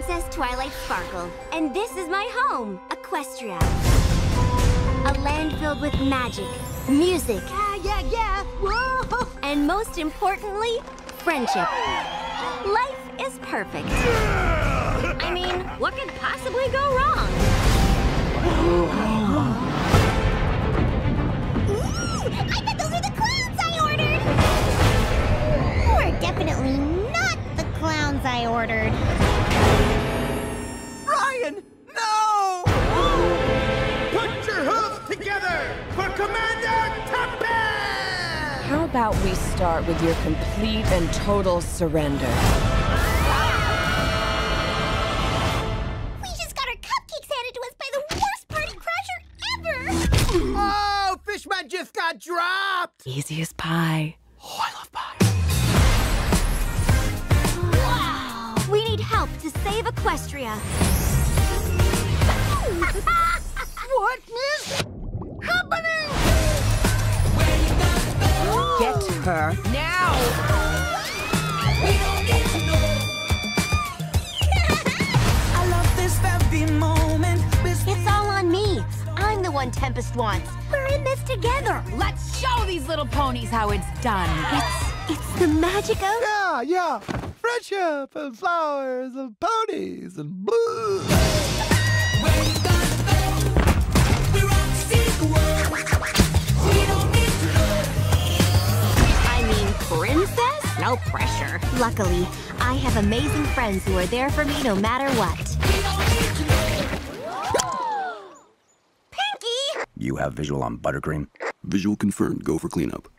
Princess Twilight Sparkle, and this is my home, Equestria. A land filled with magic, music, whoa! And most importantly, friendship. Life is perfect. I mean, what could possibly go wrong? I bet those are the clowns I ordered! Or definitely not the clowns I ordered. Ryan, no! Put your hooves together for Commander Tuppence! How about we start with your complete and total surrender? We just got our cupcakes handed to us by the worst party crasher ever! Oh, Fishman just got dropped! Easy as pie. Oh, I love pie. Wow! We need help to save Equestria. What is happening? Get her now! I love this very moment. It's all on me. I'm the one Tempest wants. We're in this together. Let's show these little ponies how it's done. It's the magic of... Yeah. Friendship and flowers and ponies and blue. I mean, princess? No pressure. Luckily, I have amazing friends who are there for me no matter what. Pinky! You have visual on buttercream? Visual confirmed. Go for cleanup.